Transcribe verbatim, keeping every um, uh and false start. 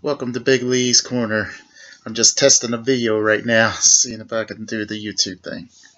Welcome to Big Lee's Corner. I'm just testing a video right now, seeing if I can do the YouTube thing.